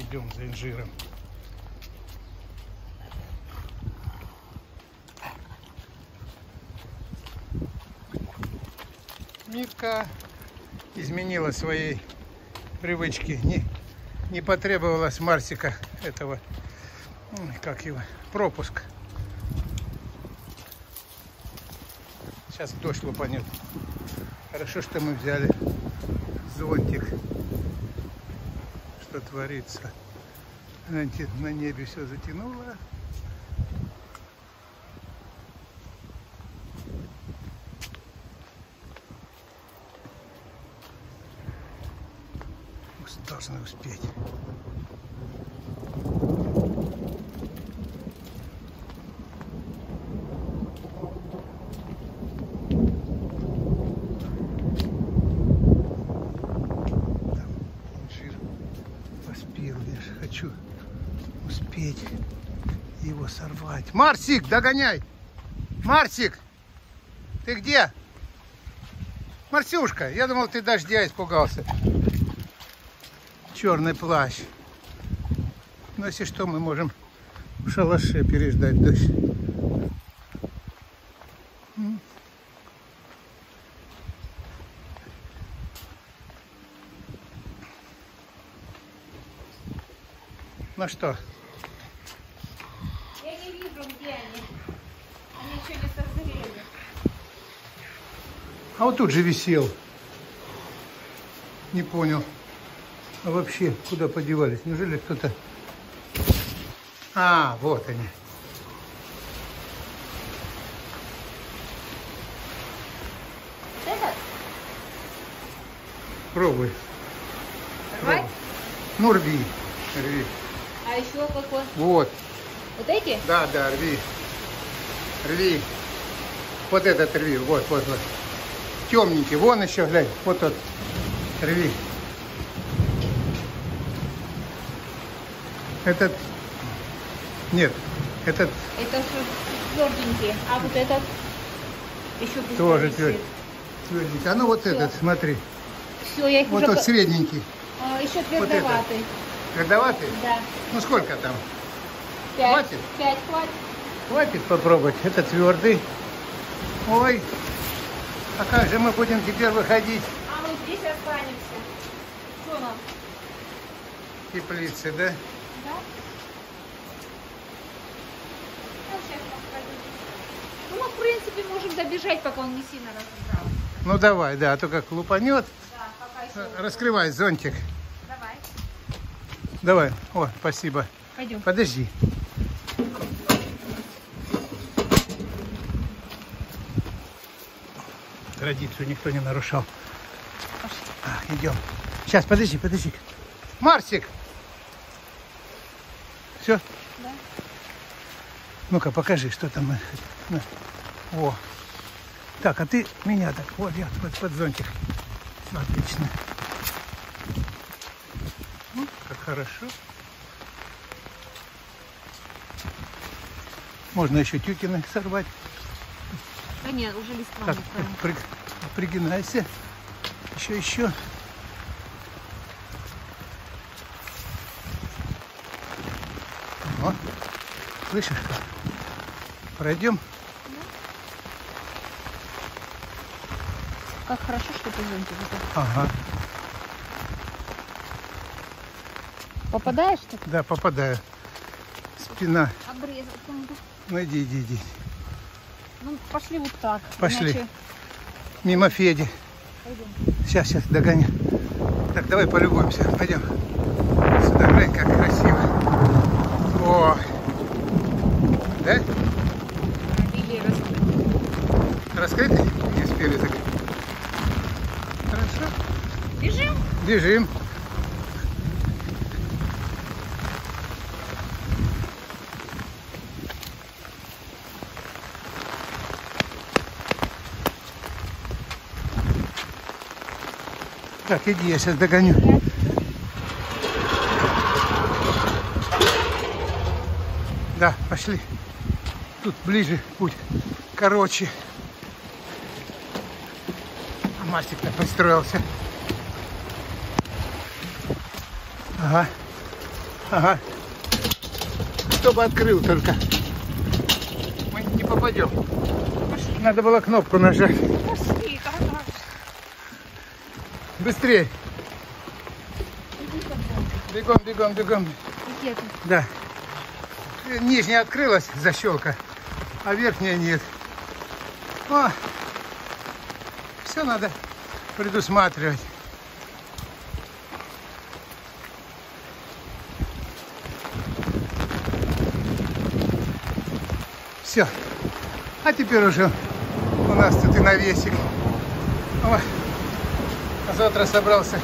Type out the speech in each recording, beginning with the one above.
Идем за инжиром. Митка изменила своей привычки. Не потребовалось Марсика этого, как его, пропуск. Сейчас дождь лупанет. Хорошо, что мы взяли зонтик. Что творится? На небе все затянуло. Должны успеть. Поспел, я же хочу успеть его сорвать. Марсик, догоняй! Марсик, ты где? Марсюшка, я думал, ты дождя испугался. Черный плащ. Но если что, мы можем в шалаше переждать дождь. Ну что? Я не вижу, где они. Они еще не созрели. А вот тут же висел. Не понял. А вообще, куда подевались? Неужели кто-то... А, вот они. Этот? Пробуй. Рвать? Ну, рви. Рви. А еще какой? Вот. Вот эти? Да, да, рви. Рви. Вот этот рви. Вот, вот, вот. Темненький. Вон еще, глянь. Вот тот. Рви. Этот... Нет. Этот... Это тверденький. А вот этот? Еще Тоже тверденький. тверденький. А ну вот этот, смотри. Все, я их Вот уже... тот средненький. еще твердоватый. Твердоватый? Да. Ну сколько там? 5. Хватит? 5 хватит. Хватит попробовать. Это твердый. Ой. А как же мы будем теперь выходить? А мы здесь останемся. Что нам? Теплицы, да? Да? Ну, сейчас покажу. Ну, мы, в принципе, можем добежать, пока он не сильно разбежал. Ну давай, да, а то как лупанет. Да, пока еще. Раскрывай зонтик. Давай. Давай. О, спасибо. Пойдем. Подожди. Традицию никто не нарушал. Идем. Сейчас, подожди, подожди. Марсик! Все? Да. Ну-ка, покажи, что там. О. Так, а ты меня так. Вот я под зонтик. Отлично. Ну, как хорошо. Можно еще тюкины сорвать. Да нет, уже листва Так, не ставим. пригинайся. Еще. О, слышишь? Пройдем. Как хорошо, что ты зонтик взял. Ага. Попадаешь так? Да, попадаю. Спина. Обрезать надо. Ну иди. Ну, пошли вот так. Пошли. Иначе... Мимо Феди. Пойдем. Сейчас догоню. Так, давай полюбуемся. Пойдем. Сюда, глянь, как красиво. О! Да? Или раскрыть. Раскрыты? Не успели закрыть. Хорошо. Бежим. Бежим. Так, иди, я сейчас догоню. Да, пошли. Тут ближе путь. Короче. Мастик-то пристроился. Ага. Ага. Чтобы открыл только. Мы не попадем. Пошли. Надо было кнопку нажать. Пошли, дорогая. Быстрее. Иди попробуй. Бегом, бегом, бегом. Где ты? Да. Нижняя открылась, защелка, а верхняя нет. О, все надо предусматривать. Все. А теперь уже у нас тут и навесик. О, а завтра собрался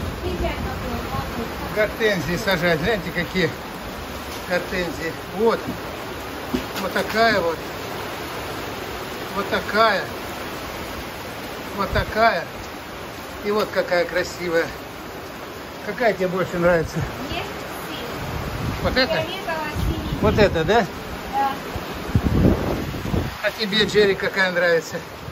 гортензии сажать. Гляньте, какие гортензии. Вот. Вот такая вот. Вот такая. Вот такая. И вот какая красивая. Какая тебе больше нравится? Мне синий. Вот это? Фиолетово-синий. Вот это, да? Да. А тебе, Джерри, какая нравится?